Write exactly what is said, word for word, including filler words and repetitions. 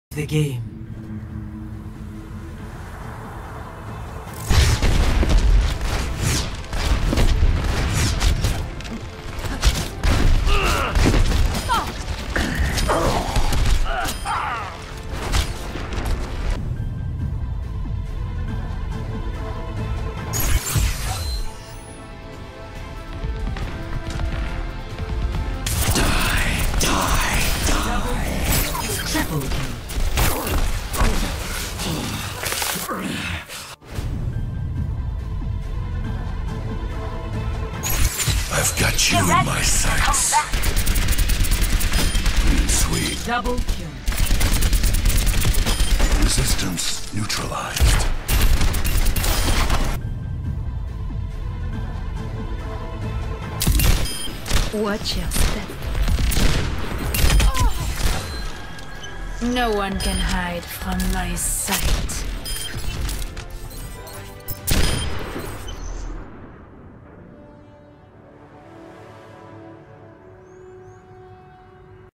The game. I've got you in my sights. Sweet. Double kill. Resistance neutralized. Watch your step. No one can hide from my sight.